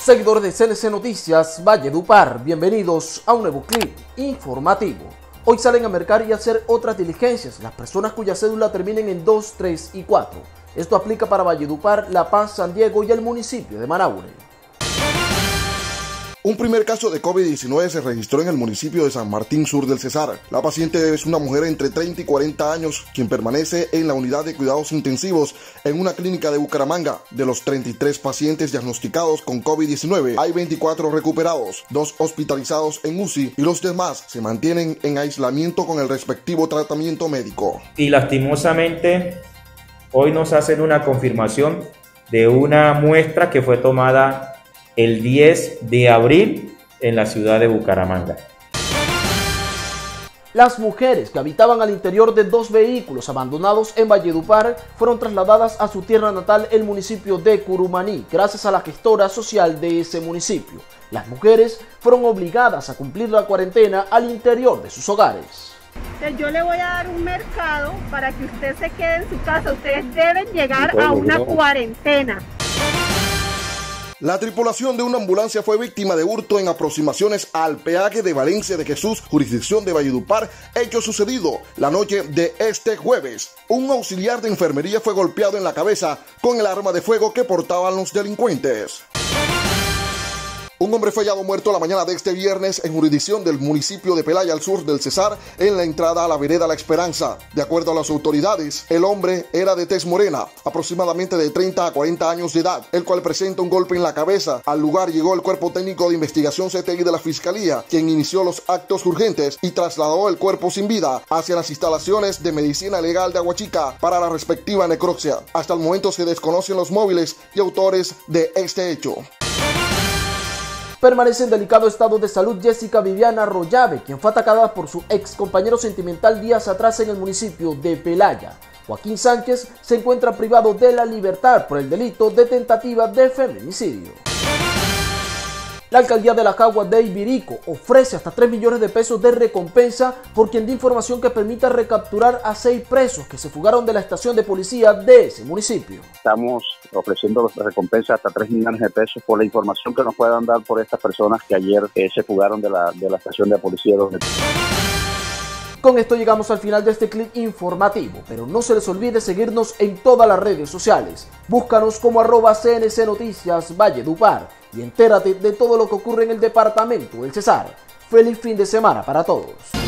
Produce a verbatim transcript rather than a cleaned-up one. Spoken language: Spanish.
Seguidores de C N C Noticias Valledupar, bienvenidos a un nuevo clip informativo. Hoy salen a mercar y hacer otras diligencias las personas cuya cédula terminen en dos, tres y cuatro. Esto aplica para Valledupar, La Paz, San Diego y el municipio de Manaure. Un primer caso de COVID diecinueve se registró en el municipio de San Martín Sur del Cesar. La paciente es una mujer entre treinta y cuarenta años, quien permanece en la unidad de cuidados intensivos en una clínica de Bucaramanga. De los treinta y tres pacientes diagnosticados con COVID diecinueve, hay veinticuatro recuperados, dos hospitalizados en U C I y los demás se mantienen en aislamiento con el respectivo tratamiento médico. Y lastimosamente, hoy nos hacen una confirmación de una muestra que fue tomada el diez de abril en la ciudad de Bucaramanga. Las mujeres que habitaban al interior de dos vehículos abandonados en Valledupar fueron trasladadas a su tierra natal, el municipio de Curumaní, gracias a la gestora social de ese municipio. Las mujeres fueron obligadas a cumplir la cuarentena al interior de sus hogares. Yo le voy a dar un mercado para que usted se quede en su casa. Ustedes deben llegar a una cuarentena. La tripulación de una ambulancia fue víctima de hurto en aproximaciones al peaje de Valencia de Jesús, jurisdicción de Valledupar, hecho sucedido la noche de este jueves. Un auxiliar de enfermería fue golpeado en la cabeza con el arma de fuego que portaban los delincuentes. Un hombre fue hallado muerto la mañana de este viernes en jurisdicción del municipio de Pelaya, al sur del Cesar, en la entrada a la vereda La Esperanza. De acuerdo a las autoridades, el hombre era de tez morena, aproximadamente de treinta a cuarenta años de edad, el cual presenta un golpe en la cabeza. Al lugar llegó el Cuerpo Técnico de Investigación C T I de la Fiscalía, quien inició los actos urgentes y trasladó el cuerpo sin vida hacia las instalaciones de Medicina Legal de Aguachica para la respectiva necropsia. Hasta el momento se desconocen los móviles y autores de este hecho. Permanece en delicado estado de salud Jessica Viviana Rollave, quien fue atacada por su ex compañero sentimental días atrás en el municipio de Pelaya. Joaquín Sánchez se encuentra privado de la libertad por el delito de tentativa de feminicidio. La alcaldía de La Jagua de Ibirico ofrece hasta tres millones de pesos de recompensa por quien dé información que permita recapturar a seis presos que se fugaron de la estación de policía de ese municipio. Estamos ofreciendo recompensas hasta tres millones de pesos por la información que nos puedan dar por estas personas que ayer eh, se fugaron de la, de la estación de policía. Donde... Con esto llegamos al final de este clip informativo, pero no se les olvide seguirnos en todas las redes sociales. Búscanos como arroba C N C Noticias Valledupar y entérate de todo lo que ocurre en el departamento del Cesar. Feliz fin de semana para todos.